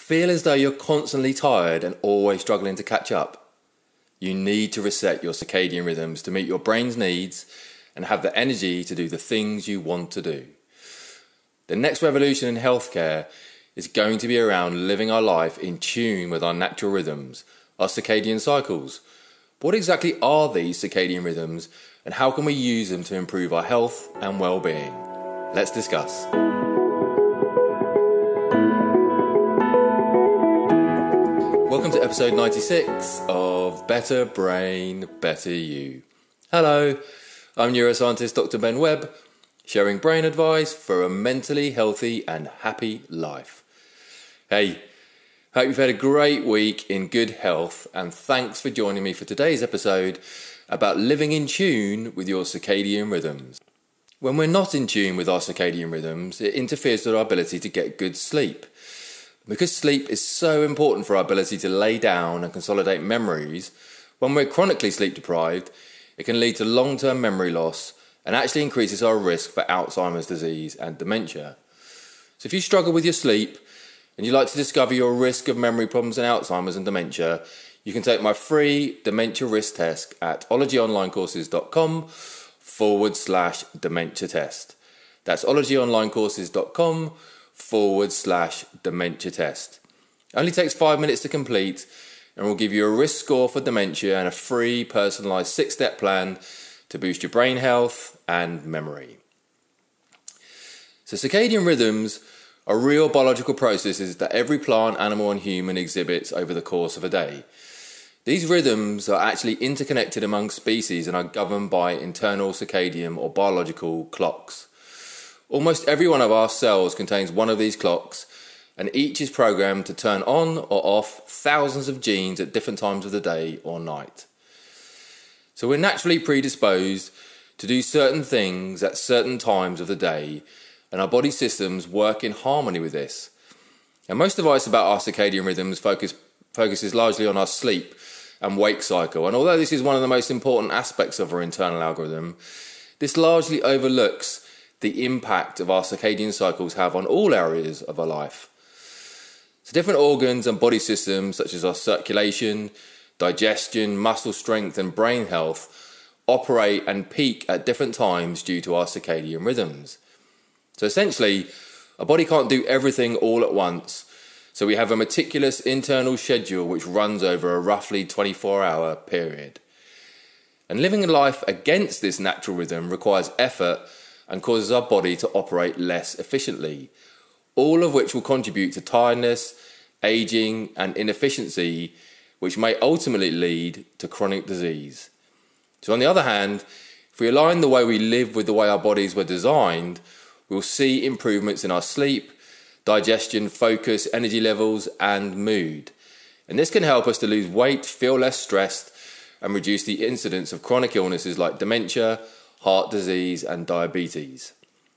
Feel as though you're constantly tired and always struggling to catch up? You need to reset your circadian rhythms to meet your brain's needs and have the energy to do the things you want to do. The next revolution in healthcare is going to be around living our life in tune with our natural rhythms, our circadian cycles. What exactly are these circadian rhythms and how can we use them to improve our health and well-being? Let's discuss. Welcome to episode 96 of Better Brain, Better You. Hello, I'm neuroscientist Dr. Ben Webb, sharing brain advice for a mentally healthy and happy life. Hey, hope you've had a great week in good health, and thanks for joining me for today's episode about living in tune with your circadian rhythms. When we're not in tune with our circadian rhythms, it interferes with our ability to get good sleep. Because sleep is so important for our ability to lay down and consolidate memories, when we're chronically sleep deprived, it can lead to long-term memory loss and actually increases our risk for Alzheimer's disease and dementia. So if you struggle with your sleep and you'd like to discover your risk of memory problems and Alzheimer's and dementia, you can take my free dementia risk test at ologyonlinecourses.com/dementia test. That's ologyonlinecourses.com/dementia test. Only takes 5 minutes to complete and will give you a risk score for dementia and a free personalised 6-step plan to boost your brain health and memory. So circadian rhythms are real biological processes that every plant, animal and human exhibits over the course of a day. These rhythms are actually interconnected among species and are governed by internal circadian or biological clocks. Almost every one of our cells contains one of these clocks, and each is programmed to turn on or off thousands of genes at different times of the day or night. So we're naturally predisposed to do certain things at certain times of the day, and our body systems work in harmony with this. And most advice about our circadian rhythms focuses largely on our sleep and wake cycle, and although this is one of the most important aspects of our internal algorithm, this largely overlooks the impact of our circadian cycles have on all areas of our life. So different organs and body systems such as our circulation, digestion, muscle strength and brain health operate and peak at different times due to our circadian rhythms. So essentially, our body can't do everything all at once, so we have a meticulous internal schedule which runs over a roughly 24-hour period. And living a life against this natural rhythm requires effort and causes our body to operate less efficiently, all of which will contribute to tiredness, aging and inefficiency, which may ultimately lead to chronic disease. So on the other hand, if we align the way we live with the way our bodies were designed, we'll see improvements in our sleep, digestion, focus, energy levels and mood. And this can help us to lose weight, feel less stressed and reduce the incidence of chronic illnesses like dementia, heart disease and diabetes.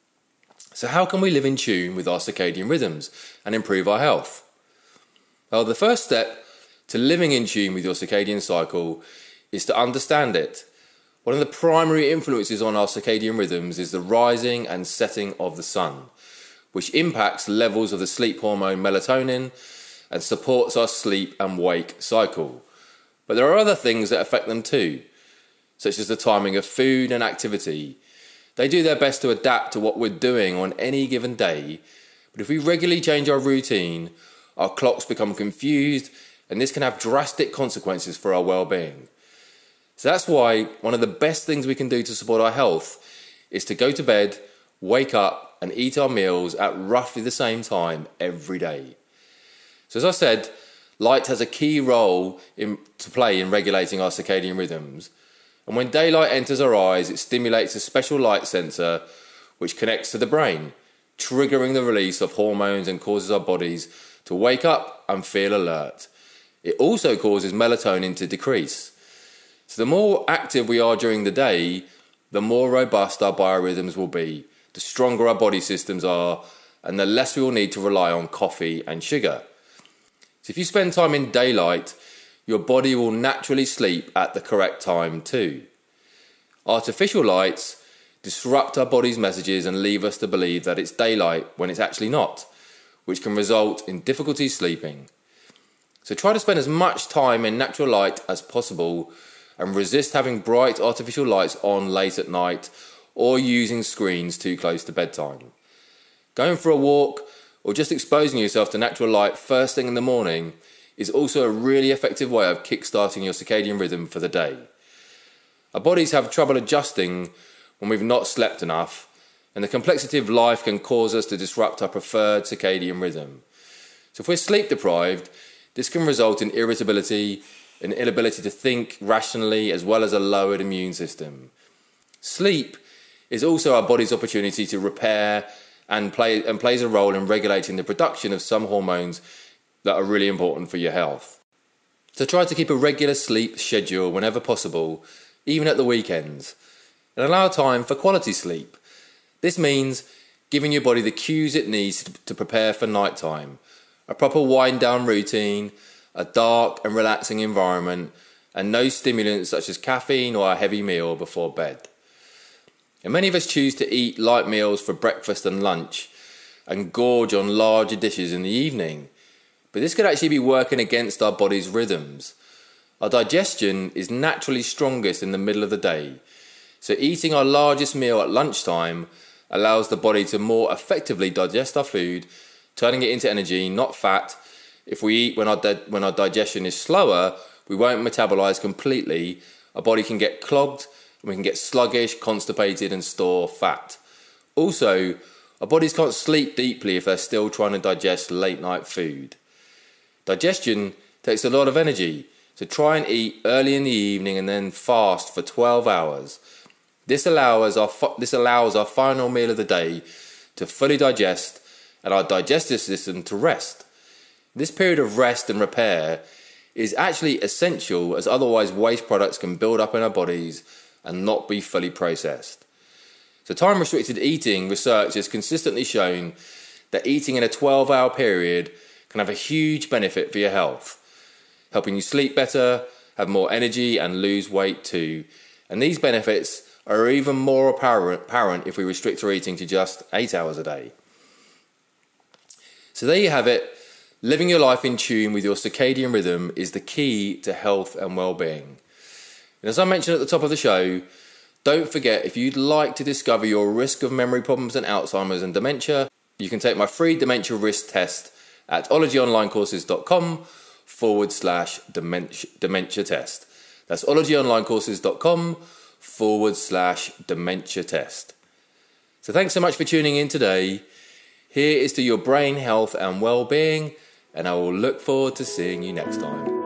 So how can we live in tune with our circadian rhythms and improve our health? Well, the first step to living in tune with your circadian cycle is to understand it. One of the primary influences on our circadian rhythms is the rising and setting of the sun, which impacts levels of the sleep hormone melatonin and supports our sleep and wake cycle. But there are other things that affect them too, such as the timing of food and activity. They do their best to adapt to what we're doing on any given day, but if we regularly change our routine, our clocks become confused, and this can have drastic consequences for our well-being. So that's why one of the best things we can do to support our health is to go to bed, wake up, and eat our meals at roughly the same time every day. So as I said, light has a key role to play in regulating our circadian rhythms. And when daylight enters our eyes, it stimulates a special light sensor which connects to the brain, triggering the release of hormones and causes our bodies to wake up and feel alert. It also causes melatonin to decrease. So the more active we are during the day, the more robust our biorhythms will be, the stronger our body systems are, and the less we will need to rely on coffee and sugar. So if you spend time in daylight, your body will naturally sleep at the correct time too. Artificial lights disrupt our body's messages and leave us to believe that it's daylight when it's actually not, which can result in difficulty sleeping. So try to spend as much time in natural light as possible and resist having bright artificial lights on late at night or using screens too close to bedtime. Going for a walk or just exposing yourself to natural light first thing in the morning is also a really effective way of kickstarting your circadian rhythm for the day. Our bodies have trouble adjusting when we've not slept enough, and the complexity of life can cause us to disrupt our preferred circadian rhythm. So if we're sleep deprived, this can result in irritability, an inability to think rationally, as well as a lowered immune system. Sleep is also our body's opportunity to repair and plays a role in regulating the production of some hormones that are really important for your health. So try to keep a regular sleep schedule whenever possible, even at the weekends, and allow time for quality sleep. This means giving your body the cues it needs to prepare for nighttime, a proper wind-down routine, a dark and relaxing environment, and no stimulants such as caffeine or a heavy meal before bed. And many of us choose to eat light meals for breakfast and lunch and gorge on larger dishes in the evening, but this could actually be working against our body's rhythms. Our digestion is naturally strongest in the middle of the day, so eating our largest meal at lunchtime allows the body to more effectively digest our food, turning it into energy, not fat. If we eat when our digestion is slower, we won't metabolize completely. Our body can get clogged, and we can get sluggish, constipated, and store fat. Also, our bodies can't sleep deeply if they're still trying to digest late night food. Digestion takes a lot of energy, so try and eat early in the evening and then fast for 12 hours. This allows our final meal of the day to fully digest and our digestive system to rest. This period of rest and repair is actually essential, as otherwise waste products can build up in our bodies and not be fully processed. So time-restricted eating research has consistently shown that eating in a 12-hour period can have a huge benefit for your health, helping you sleep better, have more energy, and lose weight too. And these benefits are even more apparent if we restrict our eating to just 8 hours a day. So there you have it. Living your life in tune with your circadian rhythm is the key to health and well-being. And as I mentioned at the top of the show, don't forget, if you'd like to discover your risk of memory problems and Alzheimer's and dementia, you can take my free dementia risk test at ologyonlinecourses.com/dementia test. That's ologyonlinecourses.com/dementia test. So thanks so much for tuning in today. Here is to your brain health and well-being, and I will look forward to seeing you next time.